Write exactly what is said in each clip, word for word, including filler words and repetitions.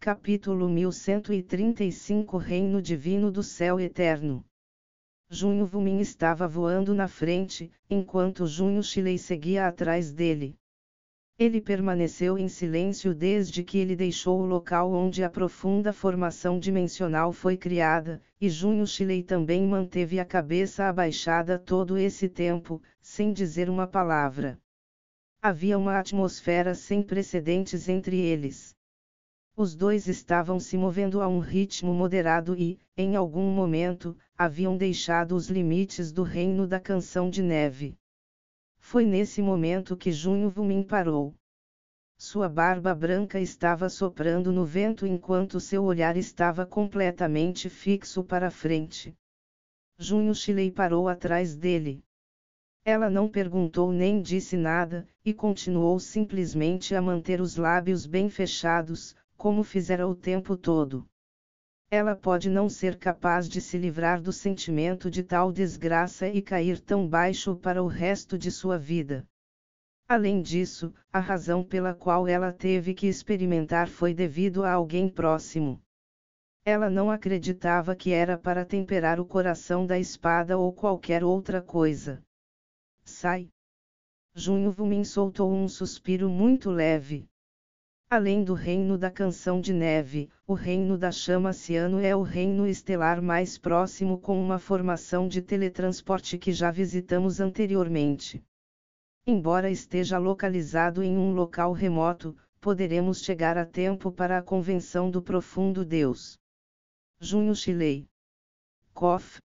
Capítulo mil cento e trinta e cinco Reino Divino do Céu Eterno. Junho Vumin estava voando na frente, enquanto Junho Shilei seguia atrás dele. Ele permaneceu em silêncio desde que ele deixou o local onde a profunda formação dimensional foi criada, e Junho Shilei também manteve a cabeça abaixada todo esse tempo, sem dizer uma palavra. Havia uma atmosfera sem precedentes entre eles. Os dois estavam se movendo a um ritmo moderado e, em algum momento, haviam deixado os limites do reino da canção de neve. Foi nesse momento que Junho Vumin parou. Sua barba branca estava soprando no vento enquanto seu olhar estava completamente fixo para frente. Junho Shilei parou atrás dele. Ela não perguntou nem disse nada, e continuou simplesmente a manter os lábios bem fechados, como fizera o tempo todo. Ela pode não ser capaz de se livrar do sentimento de tal desgraça e cair tão baixo para o resto de sua vida. Além disso, a razão pela qual ela teve que experimentar foi devido a alguém próximo. Ela não acreditava que era para temperar o coração da espada ou qualquer outra coisa. Sai! Junho Vumin soltou um suspiro muito leve. Além do reino da canção de neve, o reino da chama ciano é o reino estelar mais próximo com uma formação de teletransporte que já visitamos anteriormente. Embora esteja localizado em um local remoto, poderemos chegar a tempo para a convenção do profundo Deus. Junho Shilei. Cof.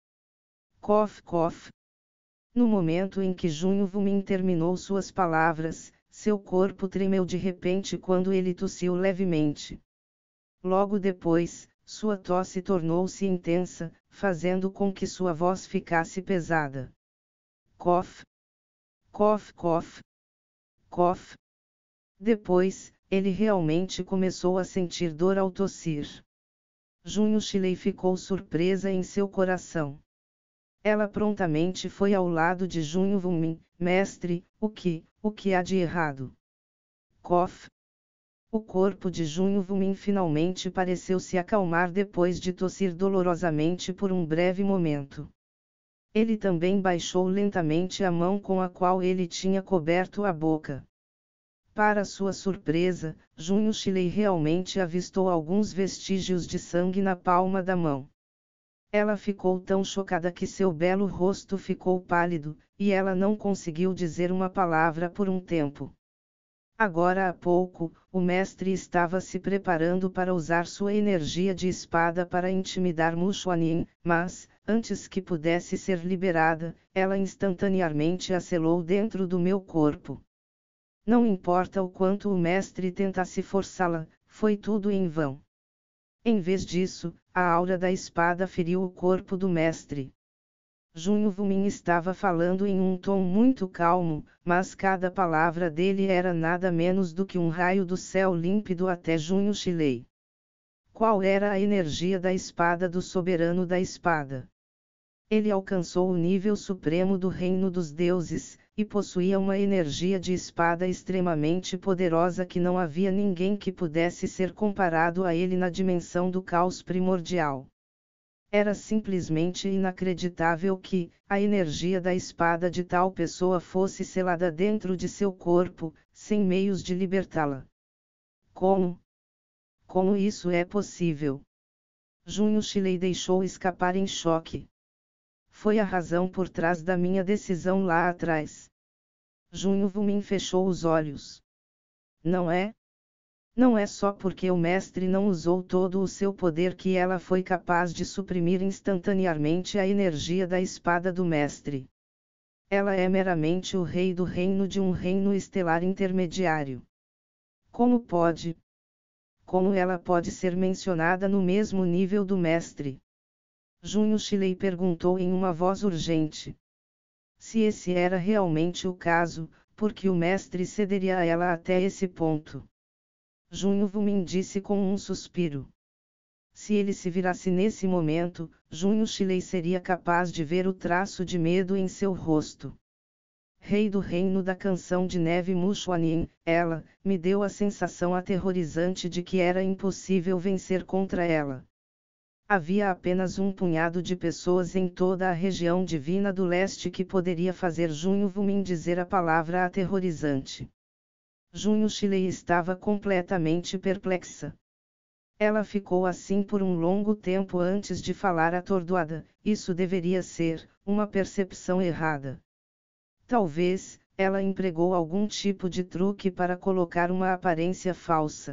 Cof cof. No momento em que Junho Vumin terminou suas palavras, seu corpo tremeu de repente quando ele tossiu levemente. Logo depois, sua tosse tornou-se intensa, fazendo com que sua voz ficasse pesada. Cof. Cof cof. Cof. Depois, ele realmente começou a sentir dor ao tossir. Junho Shilei ficou surpresa em seu coração. Ela prontamente foi ao lado de Junho Vumin. Mestre, o que, o que há de errado? Cof. O corpo de Junho Vumin finalmente pareceu se acalmar depois de tossir dolorosamente por um breve momento. Ele também baixou lentamente a mão com a qual ele tinha coberto a boca. Para sua surpresa, Junho Shilei realmente avistou alguns vestígios de sangue na palma da mão. Ela ficou tão chocada que seu belo rosto ficou pálido, e ela não conseguiu dizer uma palavra por um tempo. Agora há pouco, o mestre estava se preparando para usar sua energia de espada para intimidar Mu Xuanyin, mas, antes que pudesse ser liberada, ela instantaneamente a selou dentro do meu corpo. Não importa o quanto o mestre tentasse forçá-la, foi tudo em vão. Em vez disso, a aura da espada feriu o corpo do mestre. Junho Vumin estava falando em um tom muito calmo, mas cada palavra dele era nada menos do que um raio do céu límpido até Junho Shilei. Qual era a energia da espada do soberano da espada? Ele alcançou o nível supremo do reino dos deuses, e possuía uma energia de espada extremamente poderosa que não havia ninguém que pudesse ser comparado a ele na dimensão do caos primordial. Era simplesmente inacreditável que, a energia da espada de tal pessoa fosse selada dentro de seu corpo, sem meios de libertá-la. Como? Como isso é possível? Junho Shilei deixou escapar em choque. Foi a razão por trás da minha decisão lá atrás. Junho Vumin fechou os olhos. Não é? Não é só porque o mestre não usou todo o seu poder que ela foi capaz de suprimir instantaneamente a energia da espada do mestre. Ela é meramente o rei do reino de um reino estelar intermediário. Como pode? Como ela pode ser mencionada no mesmo nível do mestre? Junho Shilei perguntou em uma voz urgente. Se esse era realmente o caso, por que o mestre cederia a ela até esse ponto? Junho Vumin disse com um suspiro. Se ele se virasse nesse momento, Junho Shilei seria capaz de ver o traço de medo em seu rosto. rei do reino da canção de neve Mushuanin, ela, me deu a sensação aterrorizante de que era impossível vencer contra ela. Havia apenas um punhado de pessoas em toda a região divina do leste que poderia fazer Junho Vumin dizer a palavra aterrorizante. Junho Shilei estava completamente perplexa. Ela ficou assim por um longo tempo antes de falar atordoada. Isso deveria ser uma percepção errada. Talvez ela empregou algum tipo de truque para colocar uma aparência falsa.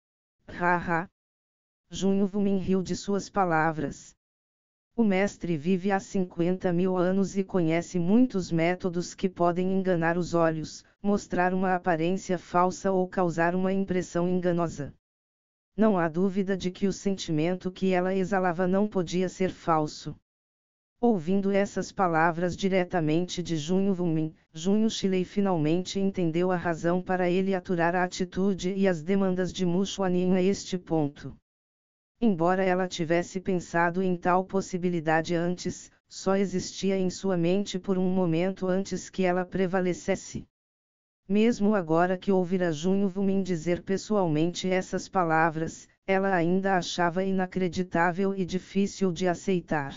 Haha! Junho Vumin riu de suas palavras. O mestre vive há cinquenta mil anos e conhece muitos métodos que podem enganar os olhos, mostrar uma aparência falsa ou causar uma impressão enganosa. Não há dúvida de que o sentimento que ela exalava não podia ser falso. Ouvindo essas palavras diretamente de Junho Vumin, Junho Shilei finalmente entendeu a razão para ele aturar a atitude e as demandas de Mushuanin a este ponto. Embora ela tivesse pensado em tal possibilidade antes, só existia em sua mente por um momento antes que ela prevalecesse. Mesmo agora que ouvira Junho Vumin dizer pessoalmente essas palavras, ela ainda achava inacreditável e difícil de aceitar.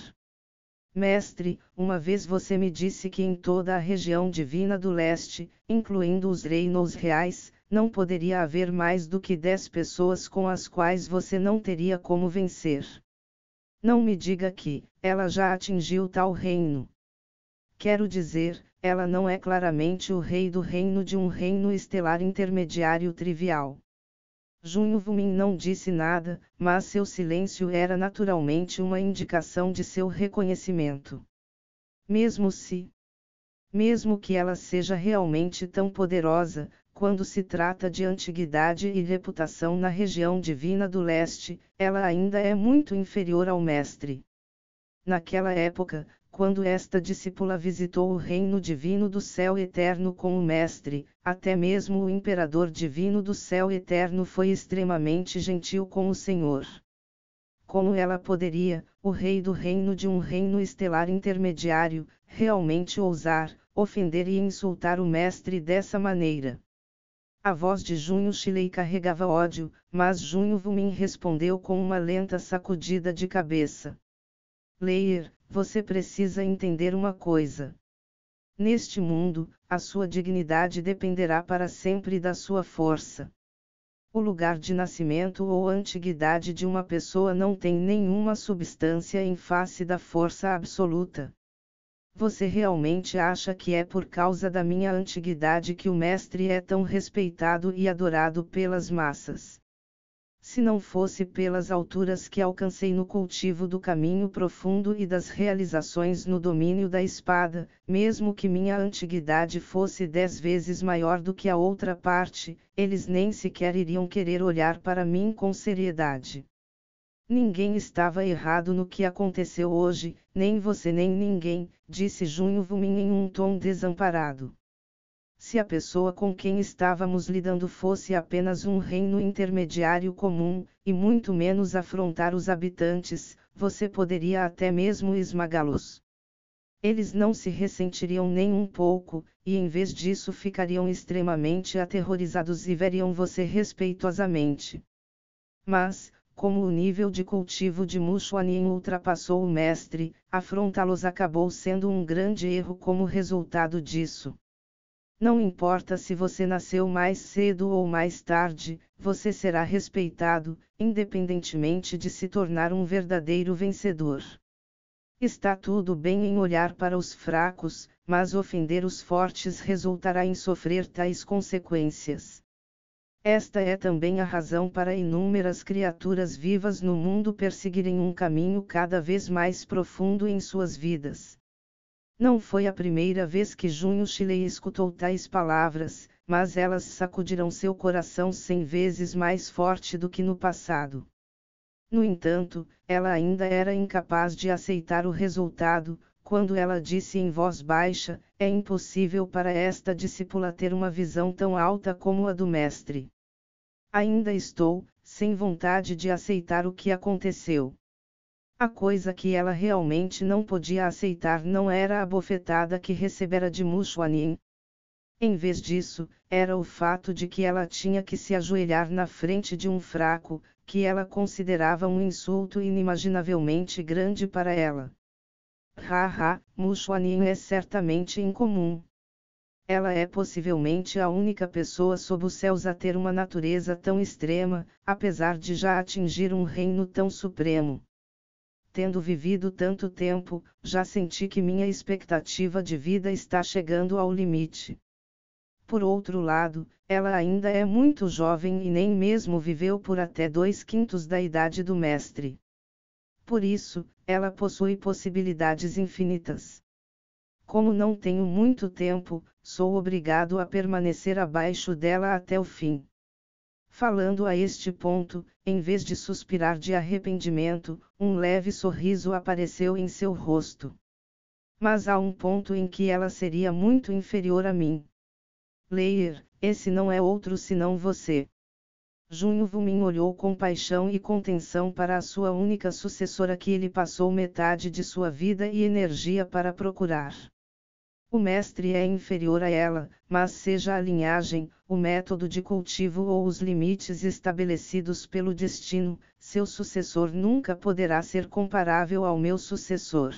Mestre, uma vez você me disse que em toda a região divina do leste, incluindo os reinos reais, não poderia haver mais do que dez pessoas com as quais você não teria como vencer. Não me diga que ela já atingiu tal reino. Quero dizer, ela não é claramente o rei do reino de um reino estelar intermediário trivial. Junho Vumin não disse nada, mas seu silêncio era naturalmente uma indicação de seu reconhecimento. Mesmo se... Mesmo que ela seja realmente tão poderosa, quando se trata de antiguidade e reputação na região divina do leste, ela ainda é muito inferior ao mestre. Naquela época, quando esta discípula visitou o reino divino do céu eterno com o mestre, até mesmo o imperador divino do céu eterno foi extremamente gentil com o Senhor. Como ela poderia, o rei do reino de um reino estelar intermediário, realmente ousar, ofender e insultar o mestre dessa maneira? A voz de Junho Shilei carregava ódio, mas Junho Vumin respondeu com uma lenta sacudida de cabeça. Leir, você precisa entender uma coisa. Neste mundo, a sua dignidade dependerá para sempre da sua força. O lugar de nascimento ou antiguidade de uma pessoa não tem nenhuma substância em face da força absoluta. Você realmente acha que é por causa da minha antiguidade que o mestre é tão respeitado e adorado pelas massas? Se não fosse pelas alturas que alcancei no cultivo do caminho profundo e das realizações no domínio da espada, mesmo que minha antiguidade fosse dez vezes maior do que a outra parte, eles nem sequer iriam querer olhar para mim com seriedade. Ninguém estava errado no que aconteceu hoje, nem você nem ninguém, disse Junho Vumin em um tom desamparado. Se a pessoa com quem estávamos lidando fosse apenas um reino intermediário comum, e muito menos afrontar os habitantes, você poderia até mesmo esmagá-los. Eles não se ressentiriam nem um pouco, e em vez disso ficariam extremamente aterrorizados e veriam você respeitosamente. Mas, como o nível de cultivo de Mushuanin ultrapassou o mestre, afrontá-los acabou sendo um grande erro como resultado disso. Não importa se você nasceu mais cedo ou mais tarde, você será respeitado, independentemente de se tornar um verdadeiro vencedor. Está tudo bem em olhar para os fracos, mas ofender os fortes resultará em sofrer tais consequências. Esta é também a razão para inúmeras criaturas vivas no mundo perseguirem um caminho cada vez mais profundo em suas vidas. Não foi a primeira vez que Junho Shilei escutou tais palavras, mas elas sacudiram seu coração cem vezes mais forte do que no passado. No entanto, ela ainda era incapaz de aceitar o resultado, quando ela disse em voz baixa: é impossível para esta discípula ter uma visão tão alta como a do mestre. Ainda estou, sem vontade de aceitar o que aconteceu. A coisa que ela realmente não podia aceitar não era a bofetada que recebera de Mushuanin. Em vez disso, era o fato de que ela tinha que se ajoelhar na frente de um fraco, que ela considerava um insulto inimaginavelmente grande para ela. Haha, Mushuanin é certamente incomum. Ela é possivelmente a única pessoa sob os céus a ter uma natureza tão extrema, apesar de já atingir um reino tão supremo. Tendo vivido tanto tempo, já senti que minha expectativa de vida está chegando ao limite. Por outro lado, ela ainda é muito jovem e nem mesmo viveu por até dois quintos da idade do mestre. Por isso, ela possui possibilidades infinitas. Como não tenho muito tempo, sou obrigado a permanecer abaixo dela até o fim. Falando a este ponto, em vez de suspirar de arrependimento, um leve sorriso apareceu em seu rosto. Mas há um ponto em que ela seria muito inferior a mim. Leir, esse não é outro senão você. Junho Vumin olhou com paixão e contenção para a sua única sucessora que ele passou metade de sua vida e energia para procurar. O mestre é inferior a ela, mas seja a linhagem, o método de cultivo ou os limites estabelecidos pelo destino, seu sucessor nunca poderá ser comparável ao meu sucessor.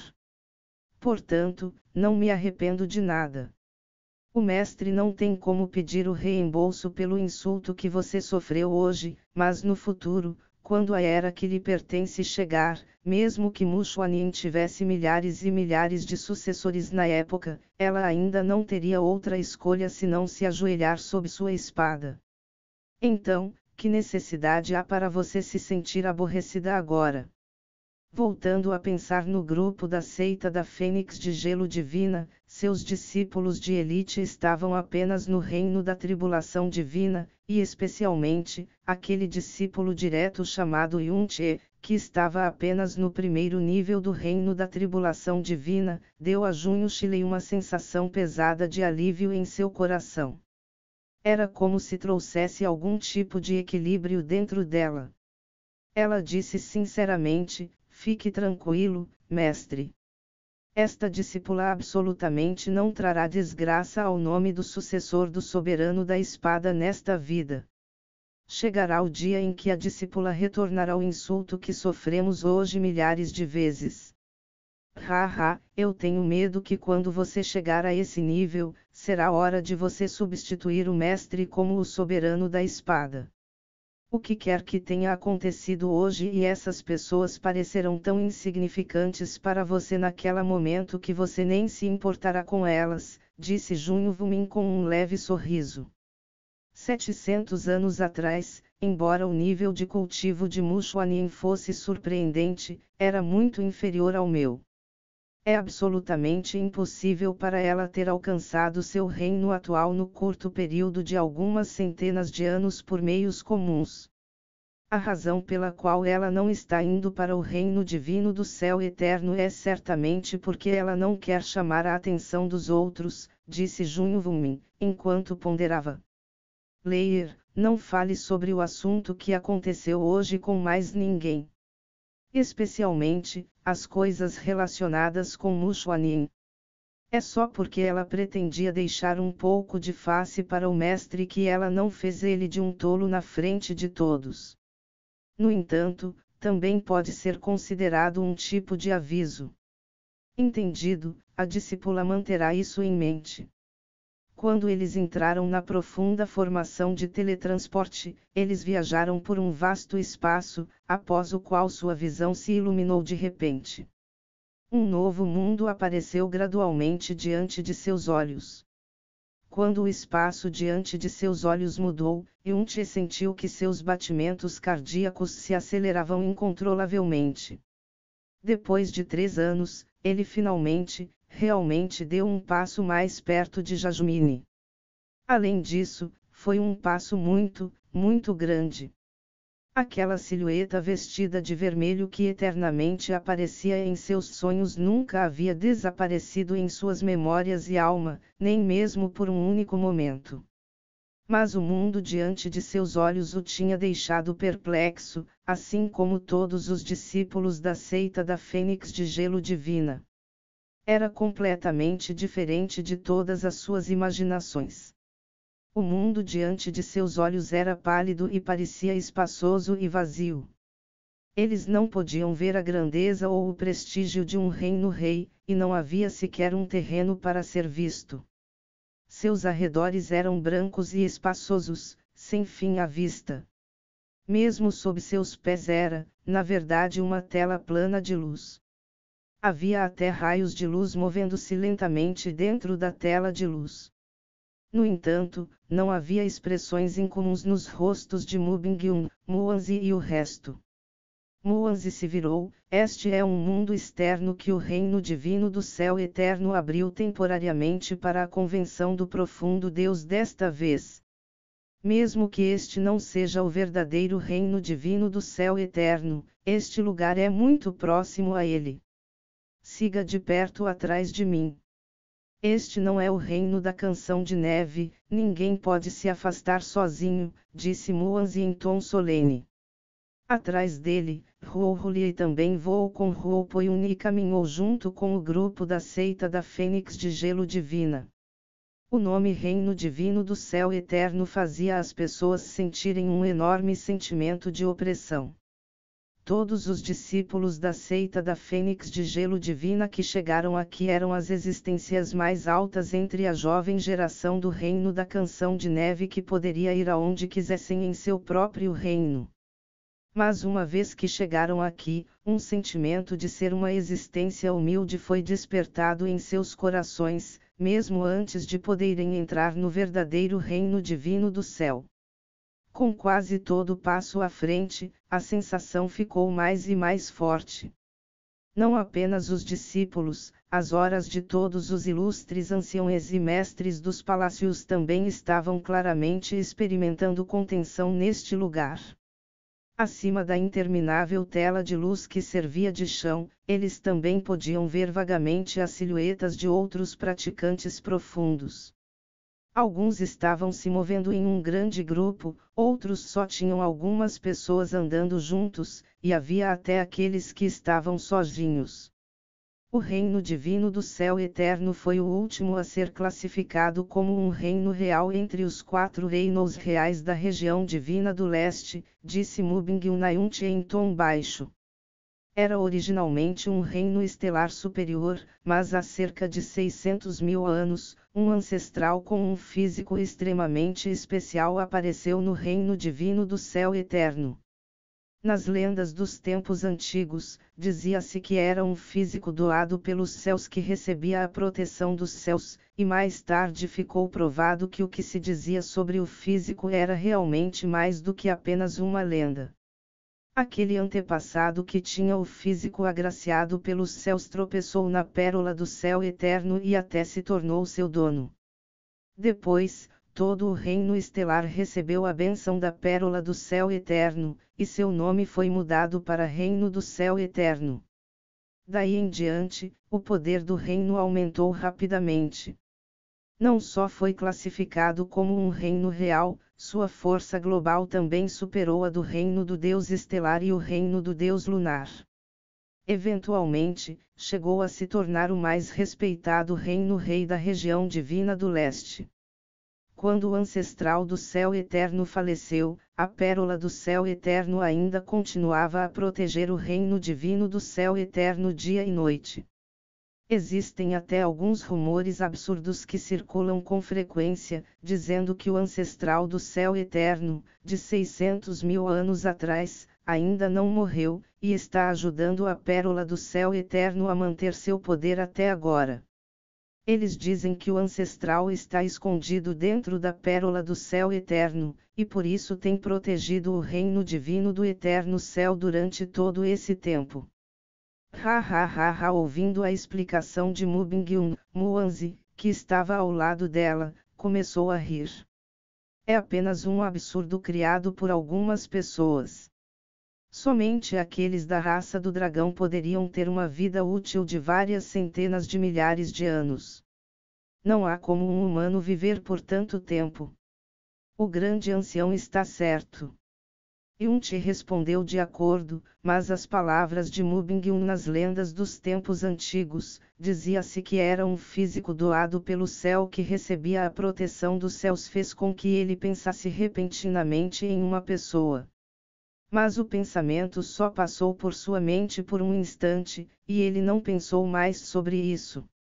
Portanto, não me arrependo de nada. O mestre não tem como pedir o reembolso pelo insulto que você sofreu hoje, mas no futuro, quando a era que lhe pertence chegar, mesmo que Mushuanin tivesse milhares e milhares de sucessores na época, ela ainda não teria outra escolha senão se ajoelhar sob sua espada. Então, que necessidade há para você se sentir aborrecida agora? Voltando a pensar no grupo da seita da Fênix de Gelo Divina, seus discípulos de elite estavam apenas no reino da tribulação divina, e especialmente, aquele discípulo direto chamado Yun-Che, que estava apenas no primeiro nível do reino da tribulação divina, deu a Junho Shilei uma sensação pesada de alívio em seu coração. Era como se trouxesse algum tipo de equilíbrio dentro dela. Ela disse sinceramente: fique tranquilo, mestre. Esta discípula absolutamente não trará desgraça ao nome do sucessor do soberano da espada nesta vida. Chegará o dia em que a discípula retornará ao insulto que sofremos hoje milhares de vezes. Haha, eu tenho medo que quando você chegar a esse nível, será hora de você substituir o mestre como o soberano da espada. O que quer que tenha acontecido hoje e essas pessoas parecerão tão insignificantes para você naquele momento que você nem se importará com elas, disse Junho Vumin com um leve sorriso. setecentos anos atrás, embora o nível de cultivo de Mushuanin fosse surpreendente, era muito inferior ao meu. É absolutamente impossível para ela ter alcançado seu reino atual no curto período de algumas centenas de anos por meios comuns. A razão pela qual ela não está indo para o reino divino do céu eterno é certamente porque ela não quer chamar a atenção dos outros, disse Junho Vumin, enquanto ponderava. Leir, não fale sobre o assunto que aconteceu hoje com mais ninguém. Especialmente, as coisas relacionadas com Mushuanin. É só porque ela pretendia deixar um pouco de face para o mestre que ela não fez ele de um tolo na frente de todos. No entanto, também pode ser considerado um tipo de aviso. Entendido, a discípula manterá isso em mente. Quando eles entraram na profunda formação de teletransporte, eles viajaram por um vasto espaço, após o qual sua visão se iluminou de repente. Um novo mundo apareceu gradualmente diante de seus olhos. Quando o espaço diante de seus olhos mudou, Yun-Che sentiu que seus batimentos cardíacos se aceleravam incontrolavelmente. Depois de três anos, ele finalmente, realmente deu um passo mais perto de Jasmine. Além disso, foi um passo muito, muito grande. Aquela silhueta vestida de vermelho que eternamente aparecia em seus sonhos nunca havia desaparecido em suas memórias e alma, nem mesmo por um único momento. Mas o mundo diante de seus olhos o tinha deixado perplexo, assim como todos os discípulos da seita da Fênix de Gelo Divina. Era completamente diferente de todas as suas imaginações. O mundo diante de seus olhos era pálido e parecia espaçoso e vazio. Eles não podiam ver a grandeza ou o prestígio de um reino-rei, e não havia sequer um terreno para ser visto. Seus arredores eram brancos e espaçosos, sem fim à vista. Mesmo sob seus pés era, na verdade, uma tela plana de luz. Havia até raios de luz movendo-se lentamente dentro da tela de luz. No entanto, não havia expressões incomuns nos rostos de Mubingyun, Muanzi e o resto. Muanzi se virou. Este é um mundo externo que o reino divino do céu eterno abriu temporariamente para a convenção do profundo Deus desta vez. Mesmo que este não seja o verdadeiro reino divino do céu eterno, este lugar é muito próximo a ele. Siga de perto atrás de mim. Este não é o reino da canção de neve, ninguém pode se afastar sozinho, disse Muanzi em tom solene. Atrás dele, Ruohuliei também voou com Ruopoyun e caminhou junto com o grupo da seita da Fênix de Gelo Divina. O nome Reino Divino do Céu Eterno fazia as pessoas sentirem um enorme sentimento de opressão. Todos os discípulos da seita da Fênix de Gelo Divina que chegaram aqui eram as existências mais altas entre a jovem geração do Reino da Canção de Neve que poderia ir aonde quisessem em seu próprio reino. Mas uma vez que chegaram aqui, um sentimento de ser uma existência humilde foi despertado em seus corações, mesmo antes de poderem entrar no verdadeiro reino divino do céu. Com quase todo passo à frente, a sensação ficou mais e mais forte. Não apenas os discípulos, as horas de todos os ilustres anciões e mestres dos palácios também estavam claramente experimentando contenção neste lugar. Acima da interminável tela de luz que servia de chão, eles também podiam ver vagamente as silhuetas de outros praticantes profundos. Alguns estavam se movendo em um grande grupo, outros só tinham algumas pessoas andando juntos, e havia até aqueles que estavam sozinhos. O reino divino do céu eterno foi o último a ser classificado como um reino real entre os quatro reinos reais da região divina do leste, disse Mubingyun Nayunti em tom baixo. Era originalmente um reino estelar superior, mas há cerca de seiscentos mil anos, um ancestral com um físico extremamente especial apareceu no reino divino do céu eterno. Nas lendas dos tempos antigos, dizia-se que era um físico doado pelos céus que recebia a proteção dos céus, e mais tarde ficou provado que o que se dizia sobre o físico era realmente mais do que apenas uma lenda. Aquele antepassado que tinha o físico agraciado pelos céus tropeçou na pérola do céu eterno e até se tornou seu dono. Depois, todo o reino estelar recebeu a bênção da pérola do céu eterno, e seu nome foi mudado para Reino do Céu Eterno. Daí em diante, o poder do reino aumentou rapidamente. Não só foi classificado como um reino real, sua força global também superou a do reino do Deus estelar e o reino do Deus lunar. Eventualmente, chegou a se tornar o mais respeitado reino-rei da região divina do leste. Quando o ancestral do céu eterno faleceu, a pérola do céu eterno ainda continuava a proteger o reino divino do céu eterno dia e noite. Existem até alguns rumores absurdos que circulam com frequência, dizendo que o ancestral do céu eterno, de seiscentos mil anos atrás, ainda não morreu, e está ajudando a pérola do céu eterno a manter seu poder até agora. Eles dizem que o ancestral está escondido dentro da pérola do céu eterno, e por isso tem protegido o reino divino do eterno céu durante todo esse tempo. Ha ha ha ha ouvindo a explicação de Mubingyun, Muanzi, que estava ao lado dela, começou a rir. É apenas um absurdo criado por algumas pessoas. Somente aqueles da raça do dragão poderiam ter uma vida útil de várias centenas de milhares de anos. Não há como um humano viver por tanto tempo. O grande ancião está certo. Yunchi respondeu de acordo, mas as palavras de Mubing-un nas lendas dos tempos antigos, dizia-se que era um físico doado pelo céu que recebia a proteção dos céus, fez com que ele pensasse repentinamente em uma pessoa. Mas o pensamento só passou por sua mente por um instante, e ele não pensou mais sobre isso.